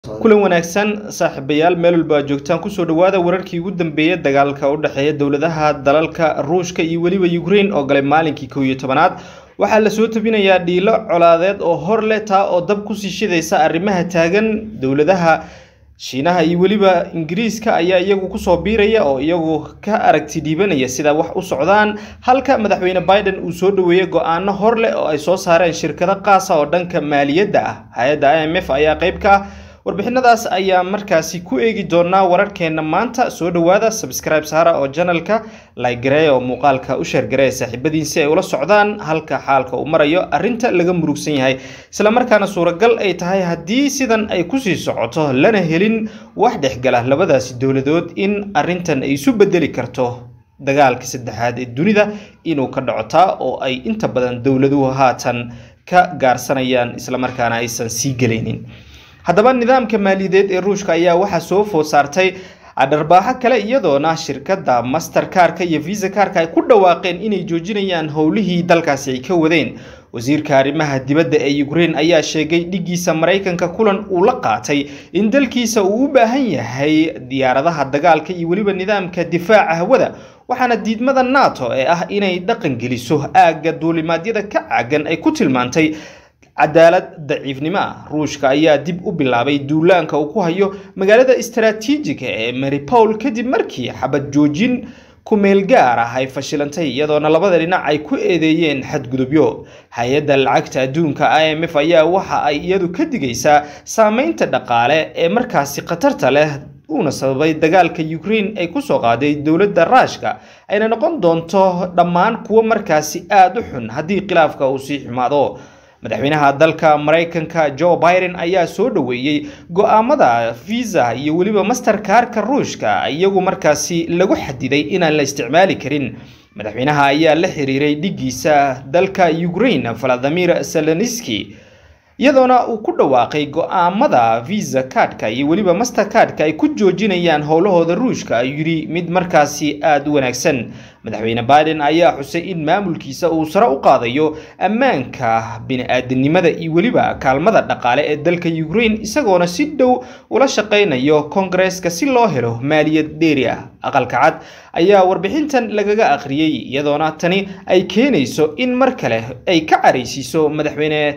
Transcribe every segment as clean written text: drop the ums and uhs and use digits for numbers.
kulan wanaagsan saaxiibayaal meel walba joogtaan ku soo dhawaada wararkii ugu dambeeyay dagaalka u dhaxeeya dawladaha dalalka Ruushka iyo waliba Ukraine oo galay maalinkii 11aad waxa la soo tabinayaa dhiilo colaadeed oo hor leh taa oo dab ku sii shidaysa arrimaha taagan dawladaha Shiinaha iyo waliba Ingiriiska ayaa iyagu ku soo biiraya oo iyagu ka aragti dhiibanaya sida wax u socdaan halka madaxweyne Biden uu soo dhaweeyay go'aano hor leh oo ay soo saareen shirkado qaas ah oo dhanka maaliyadda ah hay'adda IMF ayaa qayb ka warbixinadaas ayaa markaasi ku eegi doonaa wararkeena maanta soo dhawaada subscribe saara oo channelka like gareey oo muuqaalka u share gareey saaxiibadiinsi ay ula socdaan halka xaalka uu marayo arinta laga murugsan yahay isla markaana suuragal ay tahay hadii sidan ay ku sii socoto lana helin wax dhexgala labadaas dawladood in arintan ay isu bedeli karto dagaalka saddexaad ee dunida inuu ka dhaco oo ay inta badan dawladuhu haatan ka gaarsanayaan isla markaana aysan sii galeynin haddaba nidaamka maaliyadeed ee Ruushka ayaa waxa soo food saartay adarbaaxa kale iyadoona shirkadda Mastercard iyo Visa Card ay ku dhawaaqeen inay joojinayaan howlihii dalkaasi ay ka wadeen wasiirka arrimaha dibadda ee Ukraine ayaa sheegay dhigiisa Mareykanka kulan uu la qaatay in dalkiisa uu u baahan yahay diyaaradaha dagaalka iyo waliba nidaamka difaaca hawada waxaana diidmada NATO ee ah inay dhaqan geliso aaga duulimaadyada ka caagan ay ku tilmaantay cadaalad daciifnimo Ruushka ayaa dib u bilaabay duulaanka uu ku hayo magaalada istaraatiijiga ee Mariupol kadib markii xabad joojin ku meel gaar ah ay fashilantay iyadoona labada dhinac ay ku eedeeyeen xadgudubyo hay'adda lacagta adduunka IMF ayaa waxa ay iyadu ka digaysaa saameynta dhaqaale ee markaasi khatarta leh una sababay dagaalka Ukraine ay ku soo qaaday dawladda Ruushka ayna noqon doonto dhammaan kuwa markaasi aad u xun hadii khilaafka uu sii xumaado madaxweynaha dalka Mareykanka Joe Biden ayaa soo dhaweeyay go'aamada Visa iyo waliba Mastercard-ka Ruushka iyagu markaasi lagu xadiday inaan la isticmaali karin madaxweynaha ayaa la xiriiray dhigiisa dalka Ukraine Volodymyr Zelensky iyadoona uu ku dhawaaqay go'aamada Visa Card-ka iyo waliba Mastercard-ka ay ku joojinayaan howlahooda Ruushka ay yiri mid markaasi aad u wanaagsan madaxweyne Biden ayaa xusay in maamulkiisa uu sare u qaadayo ammaanka bini'aadanimada iyo waliba kaalmada dhaqaale ee dalka Ukraine isagoona si dhow ula shaqeynayo Congress-ka si loo helo maaliyad dheeri ah aqalka cad ayaa warbixintan lagaga akhriyay iyadoona tani ay keenayso in mar kale ay ka careysiiso madaxweyne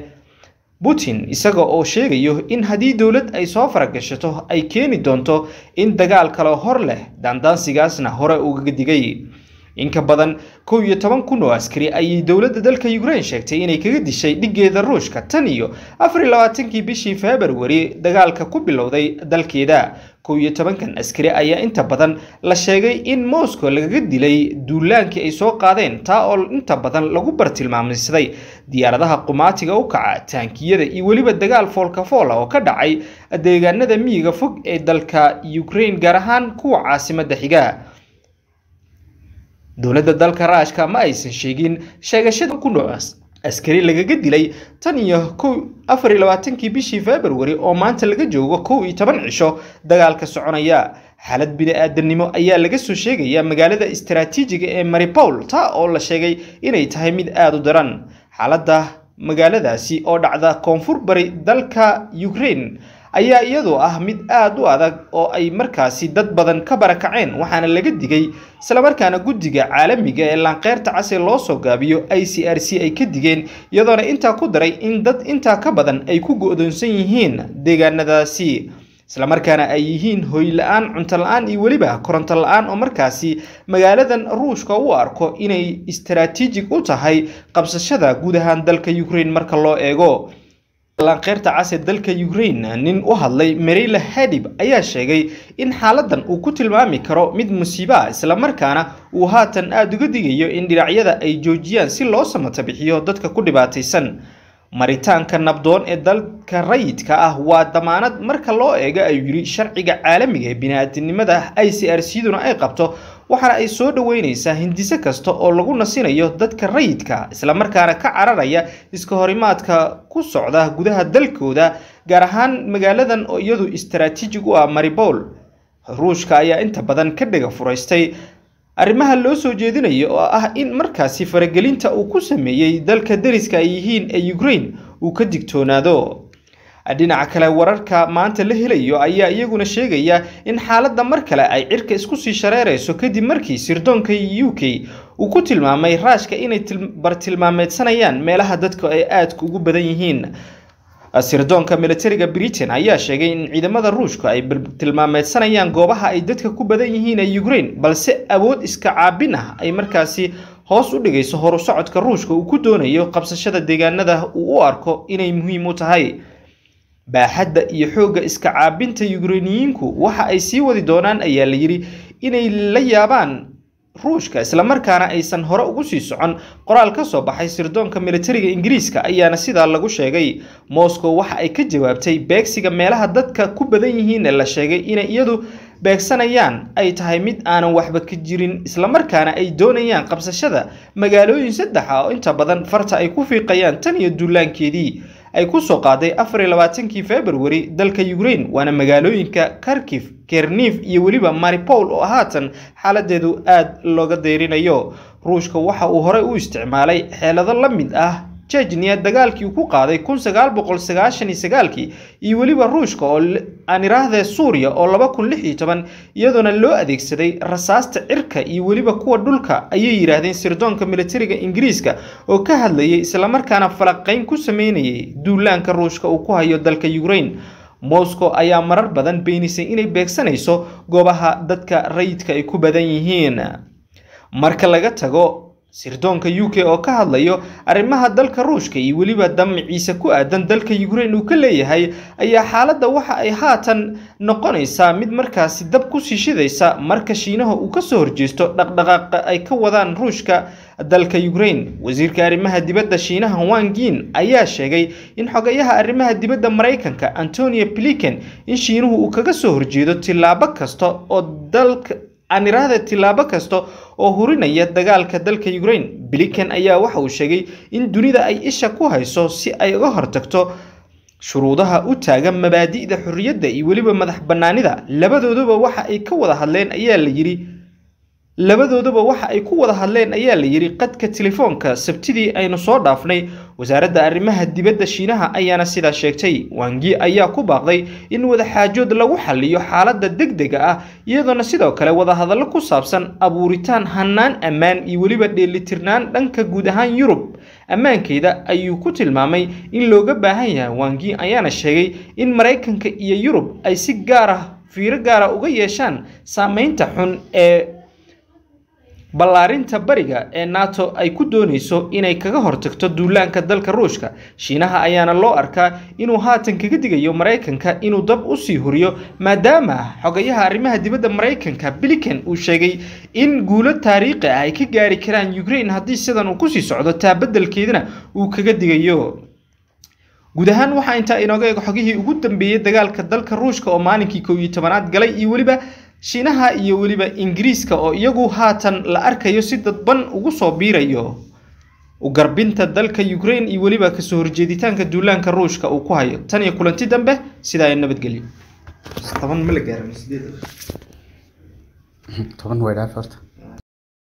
Putin isaga oo sheegayo in hadii dawlad ay soo faragashato ay keeni doonto in dagaal kale hor leh dandaansigaasna hore uga digay in ka badan 11,000 oo askari ay dawladda dalka Ukraine sheegtay inay kaga dishay dhigeeda Ruushka tan iyo 24kii bishii February dagaalka ku bilowday dalkeeda 11kan askari ayaa inta badan la sheegay in Moscow laga dilay duulaankii ay soo qaadeen taa oo inta badan lagu bartilmaameysaday diyaaradaha qumaatiga u kaca tankiyada iyo waliba dagaal foolka fool oo ka dhacay deegaanada miyiga fog ee dalka Ukraine gaar ahaan kuwa caasimadda xiga dawladda dalka Ruushka ma aysan sheegin sheegashada ku noocaas askari lagaga dilay tan iyo 24kii bishii February oo maanta laga joogo 11 cisho dagaalka soconaya xaalad bini'aadanimo ayaa laga soo sheegaya magaalada istaraatiijiga ee Mariupol taa oo la sheegay inay tahay mid aad u daran xaaladda magaaladaasi oo dhacda koonfur bari dalka Ukraine ayaa iyadoo ah mid aad u adag oo ay markaasi dad badan ka barakaceen waxaana laga digay isla markaana guddiga caalamiga ee laanqeyrta cas ee loo soo gaabiyo ICRC ay ka digeen iyadoona inta ku daray in dad inta ka badan ay ku go'doonsan yihiin deegaanadaasi isla markaana ay yihiin hoy la'aan cunto la'aan iyo waliba koronto la'aan oo markaasi magaaladan Ruushka u arko inay istaraatiijig u tahay qabsashada guud ahaan dalka Ukraine marka loo eego laanqeyrta cas ee dalka Ukraine nin u hadlay Marila Hadib ayaa sheegay in xaaladan uu ku tilmaami karo mid musiibo isla markaana uu haatan aad uga digayo in dhinacyada ay joojiyaan si loo samata bixiyo dadka ku dhibaataysan maritaanka nabdoon ee dalka rayidka ah waa damaanad marka loo eego ay yiri sharciga caalamiga ee bini'aadanimada ICRC-duna ay qabto waxaana ay soo dhaweynaysaa hindise kasta oo lagu nasinayo dadka rayidka isla markaana ka cararaya iska horimaadka ku socda gudaha dalkooda gaar ahaan magaaladan oo iyadu istaraatiijig u ah Mariupol Ruushka ayaa inta badan ka dhaga furaystay arrimaha loo soo jeedinayo oo ah in markaasi faragelinta uu ku sameeyay dalka dariska ay yihiin ee Ukraine uu ka digtoonaado dhinaca kale wararka maanta la helayo ayaa iyaguna sheegaya in xaaladda mar kale ay cirka isku sii shareerayso kadib markii sirdoonka UK uu ku tilmaamay Ruushka inay bartilmaameedsanayaan meelaha dadka ay aad ugu badan yihiin. sirdoonka militariga Britain ayaa sheegay in ciidamada Ruushka ay bartilmaameedsanayaan goobaha ay dadka ku badan yihiin ee Ukraine, balse awood iska caabin ah ay markaasi hoos u dhigayso horu socodka Ruushka uu ku doonayo qabsashada deegaanada uu u arko inay muhiim u tahay. baaxadda iyo xoogga iska caabinta Ukrainiyiinku waxa ay sii wadi doonaan ayaa la yiri inay la yaabaan Ruushka isla markaana aysan hore ugu sii socon. qoraal ka soo baxay sirdoonka militariga Ingiriiska ayaana sidaa lagu sheegay. Moscow waxa ay ka jawaabtay beegsiga meelaha dadka ku badan yihiin ee la sheegay inay iyadu beegsanayaan ay tahay mid aanan waxba ka jirin, isla markaana ay doonayaan qabsashada magaalooyin saddex ah oo inta badan farta ay ku fiiqayaan tan iyo duulaankeedii ay ku soo qaaday 24 February dalka Ukraine, waana magaalooyinka Kharkiv, Chernihiv iyo waliba Mariupol oo haatan xaaladeedu aad looga deerinayo. Ruushka waxa uu hore u isticmaalay xeelado la mid ah Chechnya dagaalkii ku qaaday 1999 iyo waliba Ruushka oo aan iraahday Suuriya oo 2016 iyaduna loo adeegsaday rasaasta cirka iyo waliba kuwa dhulka ayay yiraahdeen sirdoonka militariga Ingiriiska oo ka hadlayay isla markaana falaqayn ku sameynayay duulaanka Ruushka uu ku hayo dalka Ukraine. Moscow ayaa marar badan beenisay inay beegsanayso goobaha dadka rayidka ay ku badan yihiin. marka laga tago sirdoonka UK oo ka hadlayo arrimaha dalka Ruushka iyo waliba damciisa ku aadan dalka Ukraine uu ka leeyahay ayaa xaaladda waxa ay haatan noqonaysaa mid markaasi dab ku sii shidaysa marka Shiinaha uu ka soo horjeesto dhaqdhaqaaqa ay ka wadaan Ruushka dalka Ukraine. wasiirka arrimaha dibadda Shiinaha Wang Yi ayaa sheegay in xogayaha arrimaha dibadda Mareykanka Antony Blinken in Shiinuhu uu kaga soo horjeedo tilaabo kasta oo dalka aan iraahday tilaabo kasta oo hurinaya dagaalka dalka Ukraine. Blinken ayaa waxa uu sheegay in dunida ay isha ku hayso si ay uga hortagto shuruudaha u taagan mabaadi'da xurriyadda iyo waliba madax bannaanida. labadooduba waxa ay ku wada hadleen ayaa la yiri qadka telefoonka sabtidii aynu soo dhaafnay. wasaaradda arrimaha dibadda Shiinaha ayaana sidaa sheegtay. Wang Yi ayaa ku baaqday in wada xaajood lagu xalliyo xaaladda degdega ah iyadoo sidoo kale wada hadallo ku saabsan abuuritaan hanaan ammaan iyo waliba dheelitirnaan dhanka guud ahaan Yurub ammaankeeda ayuu ku tilmaamay in looga baahan yahay. Wang Yi ayaana sheegay in Mareykanka iyo Yurub ay si gaar ah fiiro gaar ah uga yeeshaan saameynta xun ee ballaarinta bariga ee NATO ay ku doonayso inay kaga hortagto duulaanka dalka Ruushka. Shiinaha ayaana loo arkaa inuu haatan kaga digayo Mareykanka inuu dab u sii huriyo maadaama xogayaha arrimaha dibadda Mareykanka Blinken uu sheegay in guulo taariikhi ah ay ka gaari karaan Ukraine haddii sidan uu ku sii socdo taabadalkeedina uu kaga digayo. guud ahaan waxa inta inooga eeg xogihii ugu dambeeyay dagaalka dalka Ruushka oo maalinkii 11aad galay iyo waliba Shiinaha iyo waliba Ingiriiska oo iyagu haatan la arkayo si dadban ugu soo biirayo u garbinta dalka Ukraine iyo waliba ka soo horjeeditaanka duulaanka Ruushka uu ku hayo. tan iyo kulanti dambe sida ay nabadgelyo. 10 ma la gaarin 8 10 way dhaaf horta